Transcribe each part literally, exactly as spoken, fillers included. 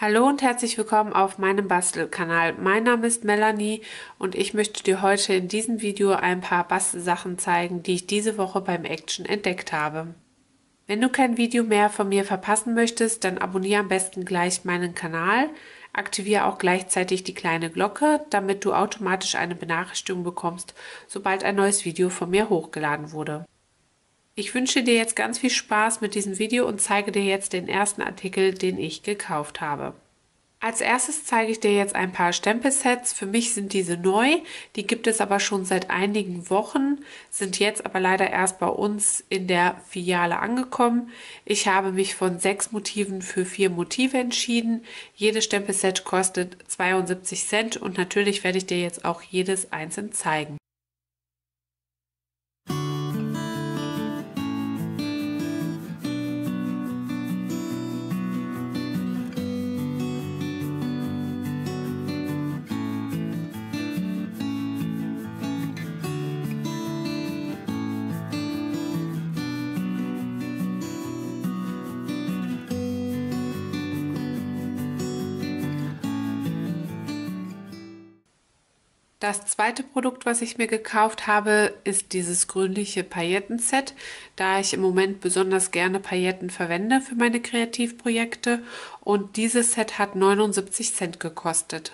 Hallo und herzlich willkommen auf meinem Bastelkanal. Mein Name ist Melanie und ich möchte dir heute in diesem Video ein paar Bastelsachen zeigen, die ich diese Woche beim Action entdeckt habe. Wenn du kein Video mehr von mir verpassen möchtest, dann abonniere am besten gleich meinen Kanal. Aktiviere auch gleichzeitig die kleine Glocke, damit du automatisch eine Benachrichtigung bekommst, sobald ein neues Video von mir hochgeladen wurde. Ich wünsche dir jetzt ganz viel Spaß mit diesem Video und zeige dir jetzt den ersten Artikel, den ich gekauft habe. Als erstes zeige ich dir jetzt ein paar Stempelsets. Für mich sind diese neu, die gibt es aber schon seit einigen Wochen, sind jetzt aber leider erst bei uns in der Filiale angekommen. Ich habe mich von sechs Motiven für vier Motive entschieden. Jedes Stempelset kostet zweiundsiebzig Cent und natürlich werde ich dir jetzt auch jedes einzeln zeigen. Das zweite Produkt, was ich mir gekauft habe, ist dieses grünliche Paillettenset, da ich im Moment besonders gerne Pailletten verwende für meine Kreativprojekte, und dieses Set hat neunundsiebzig Cent gekostet.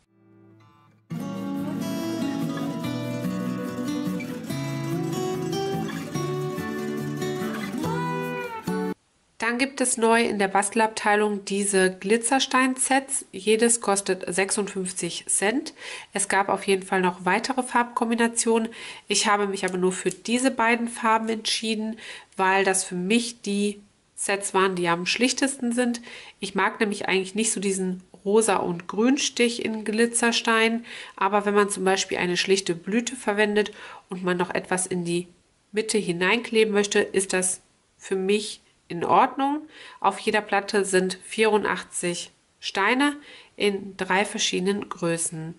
Dann gibt es neu in der Bastelabteilung diese Glitzerstein-Sets. Jedes kostet sechsundfünfzig Cent. Es gab auf jeden Fall noch weitere Farbkombinationen. Ich habe mich aber nur für diese beiden Farben entschieden, weil das für mich die Sets waren, die am schlichtesten sind. Ich mag nämlich eigentlich nicht so diesen Rosa- und Grünstich in Glitzerstein, aber wenn man zum Beispiel eine schlichte Blüte verwendet und man noch etwas in die Mitte hineinkleben möchte, ist das für mich in Ordnung. Auf jeder Platte sind vierundachtzig Steine in drei verschiedenen Größen.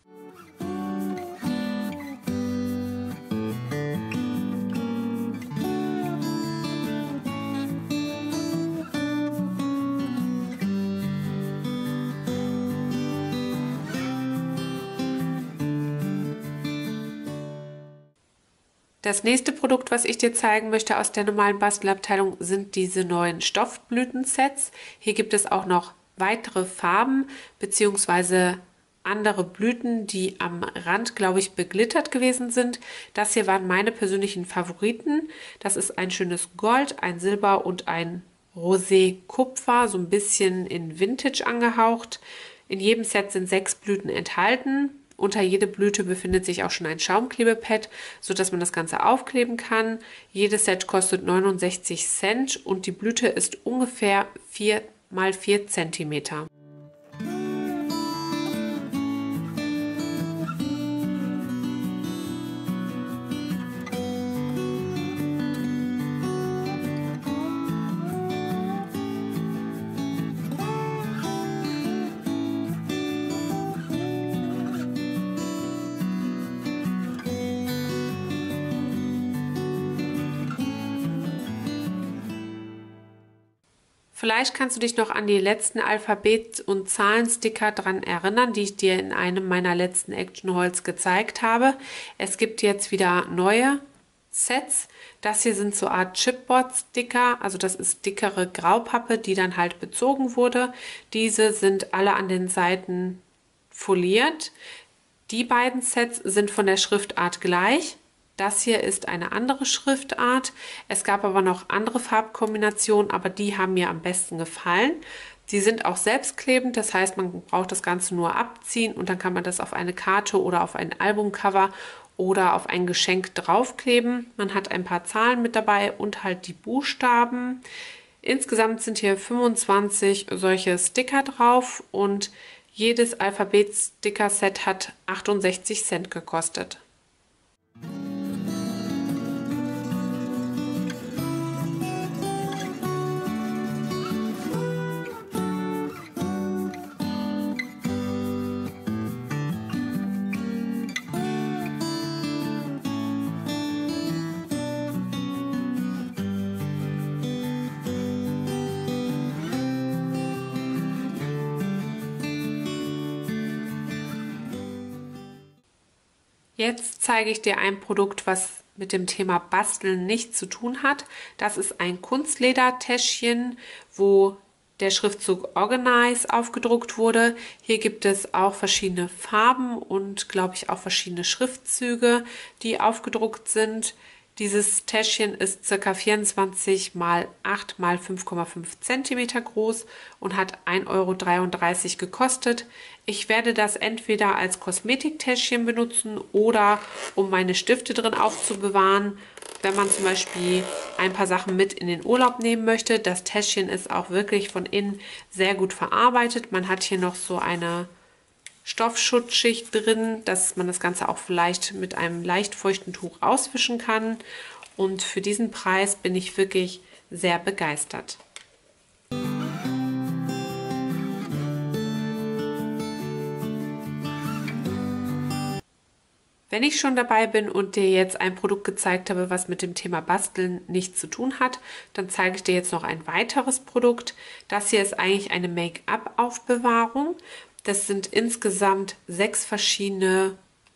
Das nächste Produkt, was ich dir zeigen möchte aus der normalen Bastelabteilung, sind diese neuen Stoffblütensets. Hier gibt es auch noch weitere Farben bzw. andere Blüten, die am Rand, glaube ich, beglittert gewesen sind. Das hier waren meine persönlichen Favoriten. Das ist ein schönes Gold, ein Silber und ein Rosé-Kupfer, so ein bisschen in Vintage angehaucht. In jedem Set sind sechs Blüten enthalten. Unter jede Blüte befindet sich auch schon ein Schaumklebepad, sodass man das Ganze aufkleben kann. Jedes Set kostet neunundsechzig Cent und die Blüte ist ungefähr vier mal vier Zentimeter. Vielleicht kannst du dich noch an die letzten Alphabet- und Zahlensticker dran erinnern, die ich dir in einem meiner letzten Action Hauls gezeigt habe. Es gibt jetzt wieder neue Sets. Das hier sind so eine Art Chipboard-Sticker, also das ist dickere Graupappe, die dann halt bezogen wurde. Diese sind alle an den Seiten foliert. Die beiden Sets sind von der Schriftart gleich. Das hier ist eine andere Schriftart. Es gab aber noch andere Farbkombinationen, aber die haben mir am besten gefallen. Die sind auch selbstklebend, das heißt, man braucht das Ganze nur abziehen und dann kann man das auf eine Karte oder auf ein Albumcover oder auf ein Geschenk draufkleben. Man hat ein paar Zahlen mit dabei und halt die Buchstaben. Insgesamt sind hier fünfundzwanzig solche Sticker drauf und jedes Alphabet-Sticker-Set hat achtundsechzig Cent gekostet. Jetzt zeige ich dir ein Produkt, was mit dem Thema Basteln nichts zu tun hat. Das ist ein Kunstledertäschchen, wo der Schriftzug Organize aufgedruckt wurde. Hier gibt es auch verschiedene Farben und, glaube ich, auch verschiedene Schriftzüge, die aufgedruckt sind. Dieses Täschchen ist ca. vierundzwanzig mal acht mal fünf Komma fünf Zentimeter groß und hat ein Euro dreiunddreißig gekostet. Ich werde das entweder als Kosmetiktäschchen benutzen oder um meine Stifte drin aufzubewahren, wenn man zum Beispiel ein paar Sachen mit in den Urlaub nehmen möchte. Das Täschchen ist auch wirklich von innen sehr gut verarbeitet. Man hat hier noch so eine Stoffschutzschicht drin, dass man das Ganze auch vielleicht mit einem leicht feuchten Tuch auswischen kann. Und für diesen Preis bin ich wirklich sehr begeistert. Wenn ich schon dabei bin und dir jetzt ein Produkt gezeigt habe, was mit dem Thema Basteln nichts zu tun hat, dann zeige ich dir jetzt noch ein weiteres Produkt. Das hier ist eigentlich eine Make-up-Aufbewahrung. Das sind insgesamt sechs verschiedene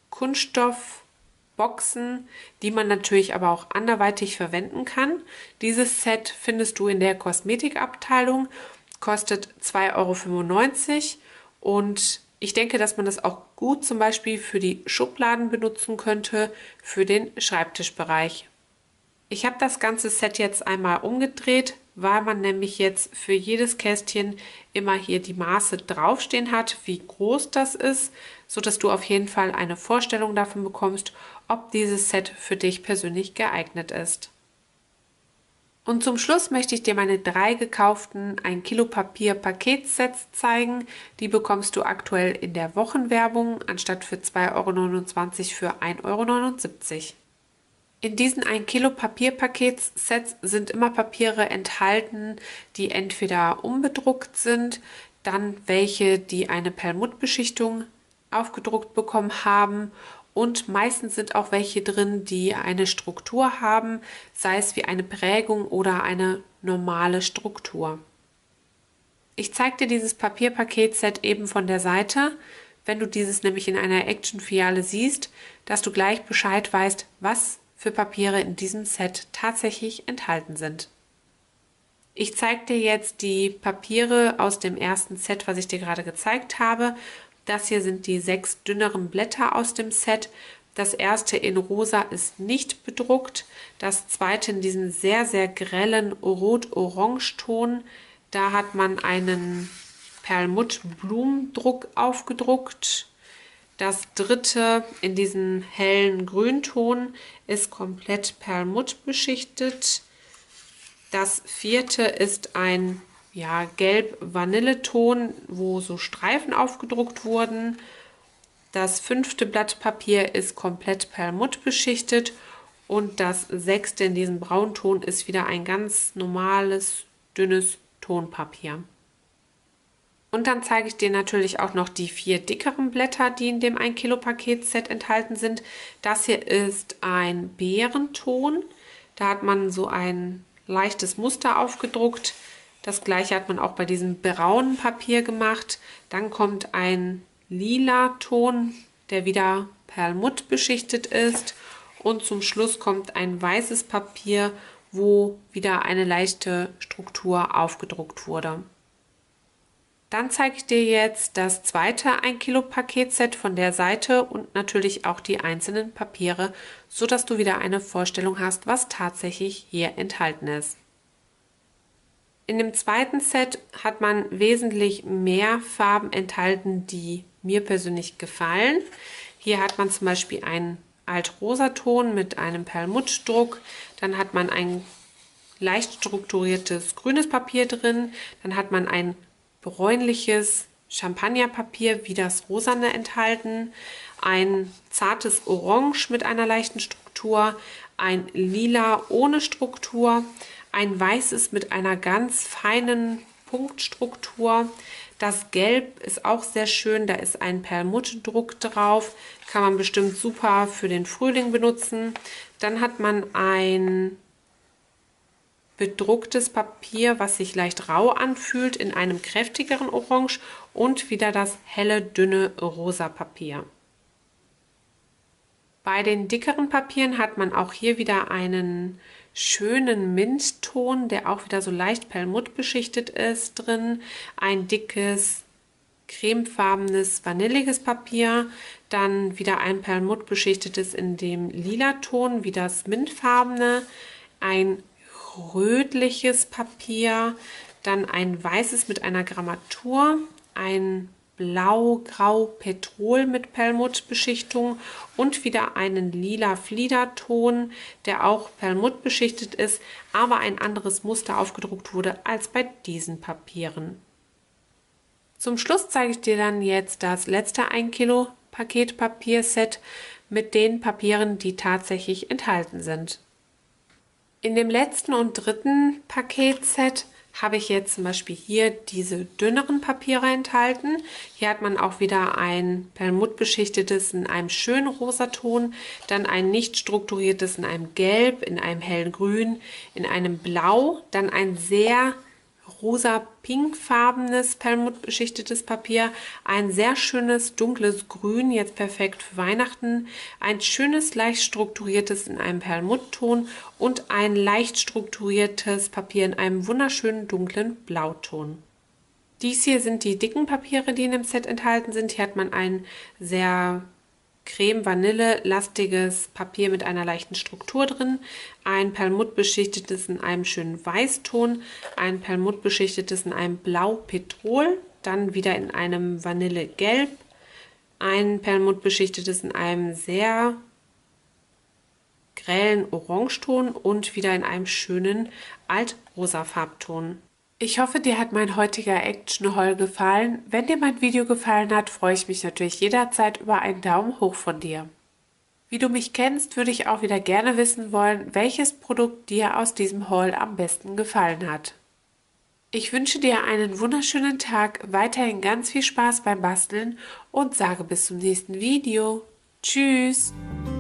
Kunststoffboxen, die man natürlich aber auch anderweitig verwenden kann. Dieses Set findest du in der Kosmetikabteilung, kostet zwei Euro fünfundneunzig und ich denke, dass man das auch gut zum Beispiel für die Schubladen benutzen könnte, für den Schreibtischbereich. Ich habe das ganze Set jetzt einmal umgedreht, weil man nämlich jetzt für jedes Kästchen immer hier die Maße draufstehen hat, wie groß das ist, sodass du auf jeden Fall eine Vorstellung davon bekommst, ob dieses Set für dich persönlich geeignet ist. Und zum Schluss möchte ich dir meine drei gekauften ein Kilo Papier Paketsets zeigen. Die bekommst du aktuell in der Wochenwerbung anstatt für zwei Euro neunundzwanzig für ein Euro neunundsiebzig. In diesen ein Kilo Papierpaketsets sind immer Papiere enthalten, die entweder unbedruckt sind, dann welche, die eine Perlmuttbeschichtung aufgedruckt bekommen haben und meistens sind auch welche drin, die eine Struktur haben, sei es wie eine Prägung oder eine normale Struktur. Ich zeige dir dieses Papierpaketset eben von der Seite, wenn du dieses nämlich in einer Action-Filiale siehst, dass du gleich Bescheid weißt, was für Papiere in diesem Set tatsächlich enthalten sind. Ich zeige dir jetzt die Papiere aus dem ersten Set, was ich dir gerade gezeigt habe. Das hier sind die sechs dünneren Blätter aus dem Set. Das erste in rosa ist nicht bedruckt. Das zweite in diesem sehr, sehr grellen Rot-Orange-Ton. Da hat man einen Perlmutt-Blumendruck aufgedruckt. Das dritte in diesem hellen Grünton ist komplett Perlmutt beschichtet. Das vierte ist ein ja, gelb-Vanilleton, wo so Streifen aufgedruckt wurden. Das fünfte Blatt Papier ist komplett Perlmutt beschichtet. Und das sechste in diesem Braunton ist wieder ein ganz normales, dünnes Tonpapier. Und dann zeige ich dir natürlich auch noch die vier dickeren Blätter, die in dem ein Kilo Paketset enthalten sind. Das hier ist ein Beerenton. Da hat man so ein leichtes Muster aufgedruckt. Das gleiche hat man auch bei diesem braunen Papier gemacht. Dann kommt ein lila Ton, der wieder Perlmutt beschichtet ist. Und zum Schluss kommt ein weißes Papier, wo wieder eine leichte Struktur aufgedruckt wurde. Dann zeige ich dir jetzt das zweite ein Kilo Paketset von der Seite und natürlich auch die einzelnen Papiere, sodass du wieder eine Vorstellung hast, was tatsächlich hier enthalten ist. In dem zweiten Set hat man wesentlich mehr Farben enthalten, die mir persönlich gefallen. Hier hat man zum Beispiel einen Altrosaton mit einem Perlmuttdruck, dann hat man ein leicht strukturiertes grünes Papier drin, dann hat man ein bräunliches Champagnerpapier wie das Rosane enthalten, ein zartes Orange mit einer leichten Struktur, ein Lila ohne Struktur, ein weißes mit einer ganz feinen Punktstruktur. Das Gelb ist auch sehr schön, da ist ein Perlmuttdruck drauf, kann man bestimmt super für den Frühling benutzen. Dann hat man ein bedrucktes Papier, was sich leicht rau anfühlt, in einem kräftigeren Orange und wieder das helle, dünne rosa Papier. Bei den dickeren Papieren hat man auch hier wieder einen schönen Mintton, der auch wieder so leicht perlmutt beschichtet ist, drin. Ein dickes, cremefarbenes, vanilliges Papier. Dann wieder ein perlmutt beschichtetes in dem lila Ton, wie das mintfarbene. Ein rötliches Papier. Dann ein weißes mit einer Grammatur. Ein Blau-Grau-Petrol mit Perlmuttbeschichtung und wieder einen lila Fliederton, der auch Perlmutt beschichtet ist, aber ein anderes Muster aufgedruckt wurde als bei diesen Papieren. Zum Schluss zeige ich dir dann jetzt das letzte ein Kilo Paketpapierset mit den Papieren, die tatsächlich enthalten sind. In dem letzten und dritten Paketset habe ich jetzt zum Beispiel hier diese dünneren Papiere enthalten. Hier hat man auch wieder ein perlmutt beschichtetes in einem schönen Rosaton, dann ein nicht strukturiertes in einem Gelb, in einem hellen Grün, in einem Blau, dann ein sehr rosa-pinkfarbenes perlmutt beschichtetes Papier, ein sehr schönes dunkles Grün, jetzt perfekt für Weihnachten, ein schönes leicht strukturiertes in einem Perlmuttton und ein leicht strukturiertes Papier in einem wunderschönen dunklen Blauton. Dies hier sind die dicken Papiere, die in dem Set enthalten sind. Hier hat man ein sehr Creme-Vanille-lastiges Papier mit einer leichten Struktur drin, ein perlmutt beschichtetes in einem schönen Weißton, ein perlmutt beschichtetes in einem Blau-Petrol, dann wieder in einem Vanille-Gelb, ein perlmutt beschichtetes in einem sehr grellen Orangeton und wieder in einem schönen Altrosa Farbton. Ich hoffe, dir hat mein heutiger Action Haul gefallen. Wenn dir mein Video gefallen hat, freue ich mich natürlich jederzeit über einen Daumen hoch von dir. Wie du mich kennst, würde ich auch wieder gerne wissen wollen, welches Produkt dir aus diesem Haul am besten gefallen hat. Ich wünsche dir einen wunderschönen Tag, weiterhin ganz viel Spaß beim Basteln und sage bis zum nächsten Video. Tschüss!